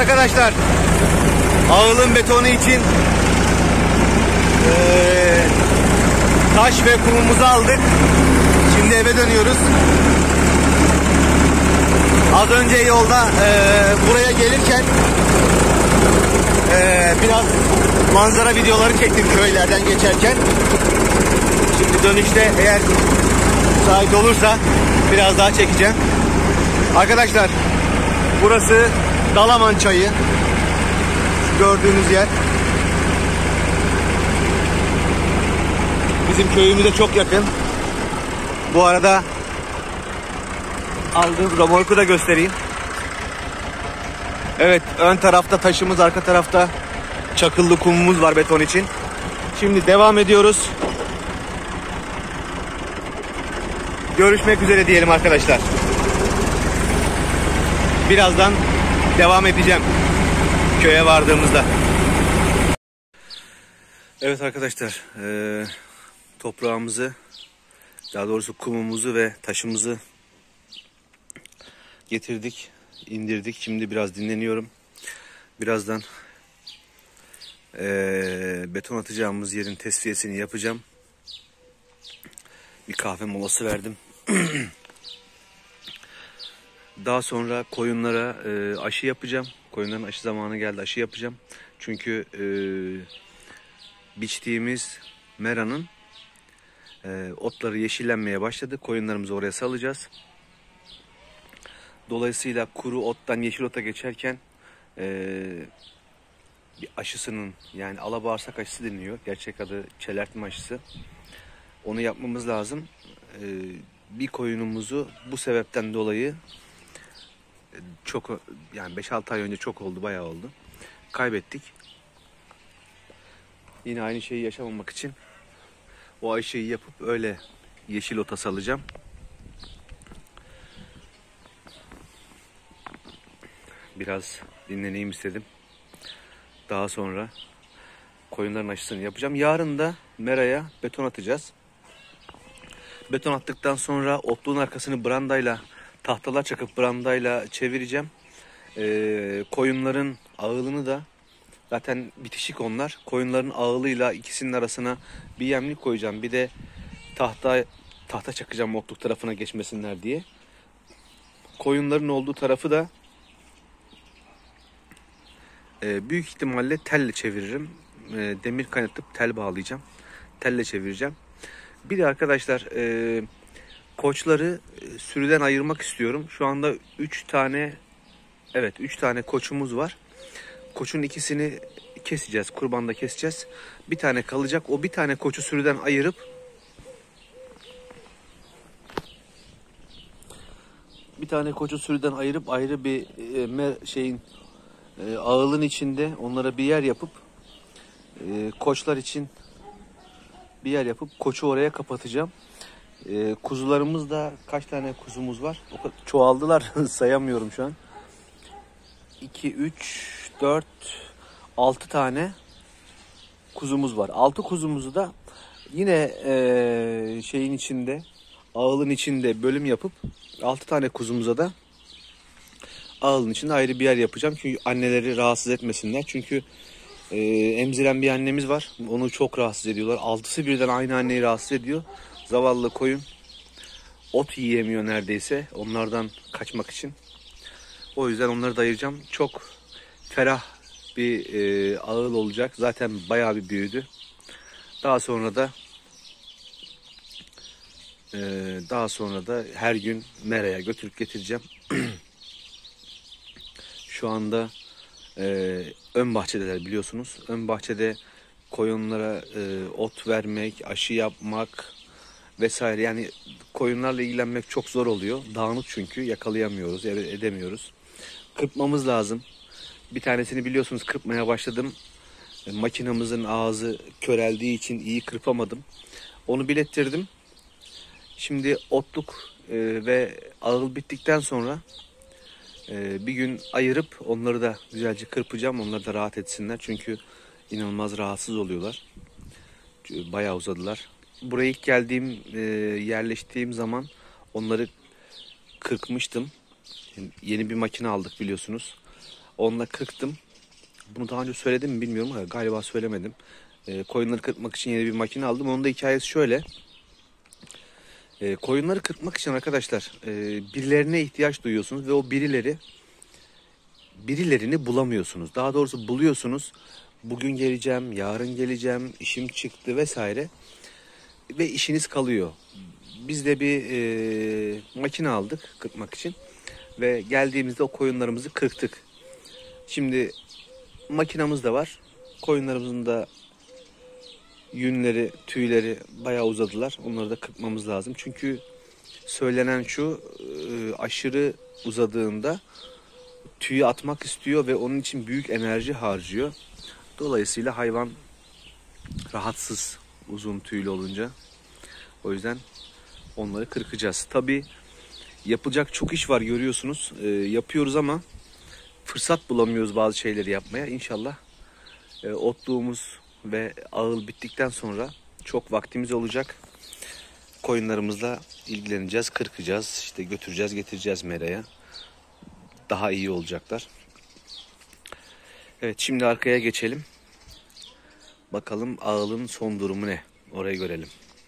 arkadaşlar, ağılın betonu için taş ve kumumuzu aldık. Şimdi eve dönüyoruz. Az önce yolda buraya gelirken biraz manzara videoları çektim köylerden geçerken. Şimdi dönüşte eğer müsait olursa biraz daha çekeceğim. Arkadaşlar, burası Dalaman Çayı. Gördüğünüz yer. Bizim köyümüze çok yakın. Bu arada aldığım remorku da göstereyim. Evet, ön tarafta taşımız, arka tarafta çakıllı kumumuz var beton için. Şimdi devam ediyoruz. Görüşmek üzere diyelim arkadaşlar. Birazdan devam edeceğim köye vardığımızda. Evet arkadaşlar, toprağımızı, daha doğrusu kumumuzu ve taşımızı getirdik, indirdik. Şimdi biraz dinleniyorum. Birazdan beton atacağımız yerin tesviyesini yapacağım. Bir kahve molası verdim. Daha sonra koyunlara aşı yapacağım. Koyunların aşı zamanı geldi, aşı yapacağım. Çünkü biçtiğimiz meranın otları yeşillenmeye başladı. Koyunlarımızı oraya salacağız. Dolayısıyla kuru ottan yeşil ota geçerken bir aşısının, yani alabağırsak aşısı deniliyor. Gerçek adı çelertme aşısı. Onu yapmamız lazım. Bir koyunumuzu bu sebepten dolayı çok, yani 5-6 ay önce çok oldu, bayağı oldu, kaybettik. Yine aynı şeyi yaşamamak için o aşıyı yapıp öyle yeşil ota salacağım. Biraz dinleneyim istedim. Daha sonra koyunların aşısını yapacağım. Yarın da meraya beton atacağız. Beton attıktan sonra otluğun arkasını brandayla, tahtalar çakıp brandayla çevireceğim. Koyunların ağılını da, zaten bitişik onlar. Koyunların ağılıyla ikisinin arasına bir yemlik koyacağım. Bir de tahta çakacağım otluk tarafına geçmesinler diye. Koyunların olduğu tarafı da büyük ihtimalle telle çeviririm. Demir kaynatıp tel bağlayacağım. Telle çevireceğim. Bir de arkadaşlar, koçları sürüden ayırmak istiyorum. Şu anda 3 tane koçumuz var. Koçun ikisini keseceğiz. Kurbanda keseceğiz. Bir tane kalacak. O bir tane koçu sürüden ayırıp ayrı bir ağılın içinde onlara bir yer yapıp koçlar için bir yer yapıp koçu oraya kapatacağım. Kuzularımız da, kaç tane kuzumuz var? O kadar çoğaldılar. Sayamıyorum şu an. 2, 3, 4, 6 tane kuzumuz var. 6 kuzumuzu da yine şeyin içinde, ağılın içinde bölüm yapıp 6 tane kuzumuza da ağılın içinde ayrı bir yer yapacağım. Çünkü anneleri rahatsız etmesinler. Çünkü emziren bir annemiz var. Onu çok rahatsız ediyorlar. 6'sı birden aynı anneyi rahatsız ediyor. Zavallı koyun ot yiyemiyor neredeyse. Onlardan kaçmak için. O yüzden onları da ayıracağım. Çok ferah bir ağıl olacak. Zaten bayağı bir büyüdü. Daha sonra da her gün meraya götürüp getireceğim. Şu anda ön bahçedeler, biliyorsunuz. Ön bahçede koyunlara ot vermek, aşı yapmak vesaire. Yani koyunlarla ilgilenmek çok zor oluyor. Dağınık çünkü, yakalayamıyoruz, edemiyoruz. Kırpmamız lazım. Bir tanesini biliyorsunuz kırpmaya başladım. Makinamızın ağzı köreldiği için iyi kırpamadım. Onu bilettirdim. Şimdi otluk ve ağıl bittikten sonra bir gün ayırıp onları da güzelce kırpacağım. Onlar da rahat etsinler. Çünkü inanılmaz rahatsız oluyorlar. Bayağı uzadılar. Buraya ilk yerleştiğim zaman onları kırpmıştım. Yeni bir makine aldık biliyorsunuz. Onunla kırktım. Bunu daha önce söyledim mi bilmiyorum ama galiba söylemedim. Koyunları kırpmak için yeni bir makine aldım. Onun da hikayesi şöyle. Koyunları kırpmak için arkadaşlar birilerine ihtiyaç duyuyorsunuz ve o birilerini bulamıyorsunuz. Daha doğrusu buluyorsunuz. Bugün geleceğim, yarın geleceğim, işim çıktı vesaire ve işiniz kalıyor. Biz de bir makine aldık kırpmak için ve geldiğimizde o koyunlarımızı kırptık. Şimdi makinamız da var. Koyunlarımızın da yünleri, tüyleri bayağı uzadılar. Onları da kırpmamız lazım. Çünkü söylenen şu, aşırı uzadığında tüyü atmak istiyor ve onun için büyük enerji harcıyor. Dolayısıyla hayvan rahatsız uzun tüylü olunca. O yüzden onları kırkacağız. Tabii yapılacak çok iş var, görüyorsunuz. Yapıyoruz ama fırsat bulamıyoruz bazı şeyleri yapmaya. İnşallah otluğumuz ve ağıl bittikten sonra çok vaktimiz olacak. Koyunlarımızla ilgileneceğiz, kırkacağız, işte götüreceğiz, getireceğiz meraya. Daha iyi olacaklar. Evet, şimdi arkaya geçelim. Bakalım ağılın son durumu ne? Orayı görelim.